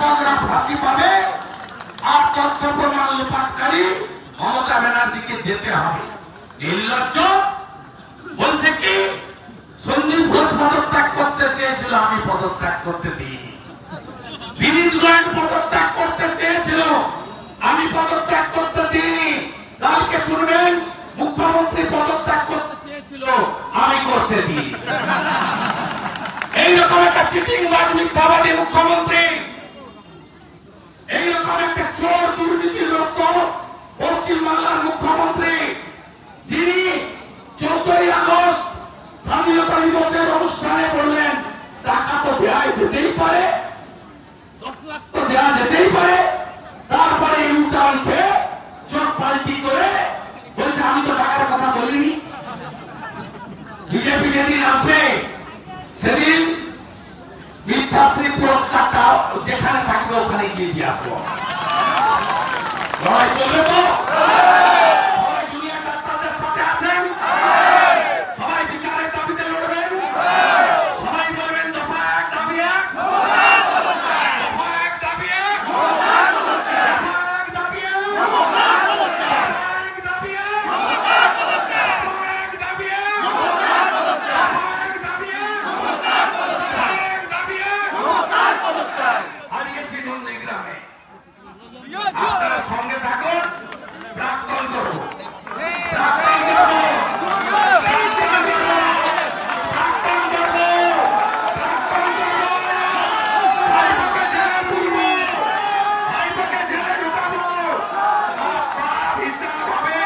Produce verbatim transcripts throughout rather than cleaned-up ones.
কৃষকরা ফাঁসি পাবে আর তথ্য প্রমাণ লোপাটকারী মমতা ব্যানার্জিকে যেতে হবে। নির্লজ্জ বলছে কি সন্দীপ ঘোষ পদত্যাগ করতে চেয়েছিল, আমি পদত্যাগ করতে দিইনি। বিনীত গোয়েল পদত্যাগ করতে চেয়েছিল, আমি পদত্যাগ করতে দিইনি। কালকে শুনবেন মুখ্যমন্ত্রী পদত্যাগ করতে চেয়েছিল, আমি করতে দিইনি। এইরকম একটা চিটিংবাজ মিথ্যাবাদী মুখ্যমন্ত্রী, এইরকম একটা চোর দুর্নীতিগ্রস্ত পশ্চিমবাংলার মুখ্যমন্ত্রী, যিনি চৌদ্দই আগস্ট স্বাধীনতা দিবসের অনুষ্ঠানে বললেন টাকা তো দেওয়া যেতেই পারে, দশ লাখ তো দেওয়া যেতেই পারে, তারপরে ইউটার্ন খেয়ে চোখ পাল্টি করে বলছে আমি তো টাকার কথা বলিনি। বিজেপি যেদিন আসবে সেদিন মিথ্যাশ্রী পুরস্কারটা যেখানে থাকবে ওখানে গিয়ে দিয়ে আসবো। লড়াই চলবে তো? সবাই জুনিয়র ডাক্তারদের সাথে আছেন, সবাই বিচারের দাবিতে লড়বেন, সবাই বলবেন দফা এক দাবি এক, দফা এক দাবি এক, দফা এক দাবি এক, দফা এক দাবি এক, দফা এক দাবি এক, দফা এক দাবি এক, দফা এক দাবি এক। হারিয়েছি নন্দীগ্রামে, আপনারা সঙ্গে থাকুন, প্রাক্তন করবো, প্রাক্তন করবো, প্রাক্তন করবো, প্রাক্তন করবো, প্রাক্তন করবো, ভাইপোকে জেলে তুলবো, ভাইপোকে জেলে ঢুকাবো, আর সব হিসাব হবে,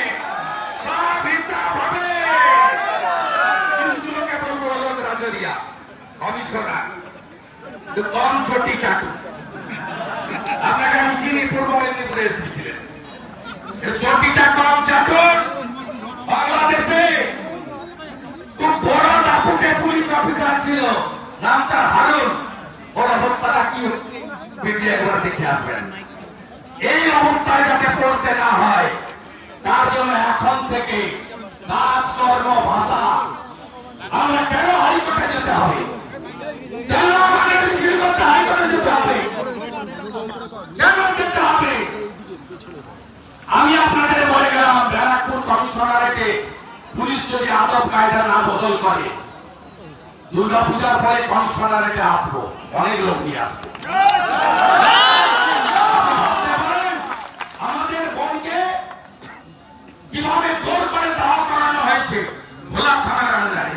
সব হিসাব হবে। জিনিসগুলোকে বলবো অলোক রাজরিয়া কমিশনার কম ছোটি চাটু, আপনাকে আমি চিনি, পূর্ব মেদিনীপুরে এসপি ছিলেন, চটিটা কম চাটুন। বাংলাদেশে খুব বড় দাপুটে পুলিশ অফিসার ছিল, নাম তার হারুন। ওর অবস্থাটা কি ভিডিও একবার দেখে আসবেন। এই অবস্থায় যাতে পড়তে না হয় তার জন্য এখন থেকে কাজকর্ম ভাষা। আমরা কেন হাইকোর্টে যেতে হবে, কেন আমাদের মিছিল করতে হাইকোর্টে যেতে হবে, কেন যেতে হবে? আমি আপনাদের বলে গেলাম ব্যারাকপুর কমিশনারেটে পুলিশ যদি আদব কায়দা না বদল করে দুর্গা পূজার পরে কমিশনারেটে আসবো, অনেক লোক নিয়ে আসবো। আমাদের বোনকে কিভাবে জোর করে দাহ করানো হয়েছে ভোলা থানার আন্ডারে।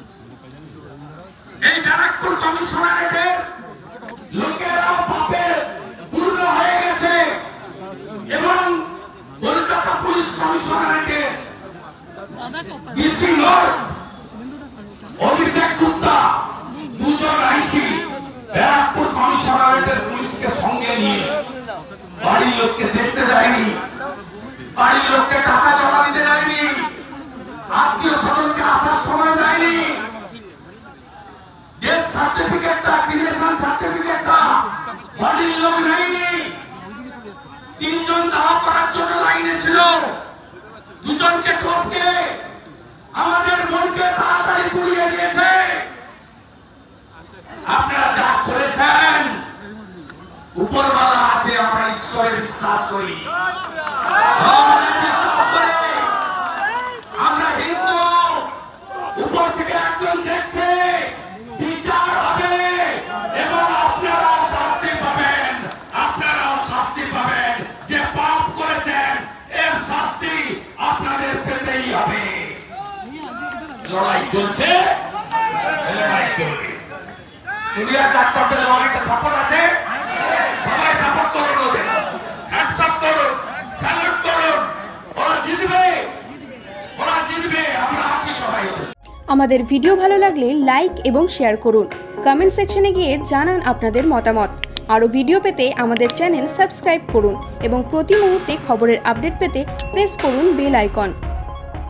এই ব্যারাকপুর কমিশনারেটের লোকেরা পাপে পূর্ণ হয়ে গেছে এবং কলকাতা পুলিশ কমিশনারেটের মিসিং লর্ড অভিষেক গুপ্তা দুজন আইসি ব্যারাকপুর কমিশনারেটের পুলিশকে সঙ্গে নিয়ে বাড়ির লোককে দেখতে যায়নি, বাড়ির লোককে টাকা জমা দিতে যায়নি, আত্মীয় স্বজনকে আসার সময় দেয়নি, ডেথ সার্টিফিকেটটা ক্রিমিনেশন সার্টিফিকেটটা বাড়ির লোক নেয়নি। তিনজন দাহ করার জন্য লাইনে ছিল, দুজনকে টপকে আমাদের মনকে তাড়াতাড়ি পুড়িয়ে দিয়েছে। আপনারা যা করেছেন উপরওয়ালা আছে, আমরা ঈশ্বরে বিশ্বাস করি, আমরা হিন্দু। উপর থেকে একজন দেখছে, বিচার হবে এবং আপনারাও শাস্তি পাবেন, আপনারাও শাস্তি পাবেন। যে পাপ করেছেন এর শাস্তি আপনাদের পেতেই হবে। লড়াই চলছে, লড়াই চলবে। দুনিয়ার ডাক্তারদের লড়াইটা সাপোর্ট আছে, সবাই সাপোর্ট করুন, ওদের হ্যাটসঅ্যাপ করুন, স্যালুট করুন। ওরা জিতবে, ওরা জিতবে, আমরা আছি সবাই ওদের। আমাদের ভিডিও ভালো লাগলে লাইক এবং শেয়ার করুন। কমেন্ট সেকশনে গিয়ে জানান আপনাদের মতামত। আরও ভিডিও পেতে আমাদের চ্যানেল সাবস্ক্রাইব করুন এবং প্রতি মুহূর্তে খবরের আপডেট পেতে প্রেস করুন বেল আইকন।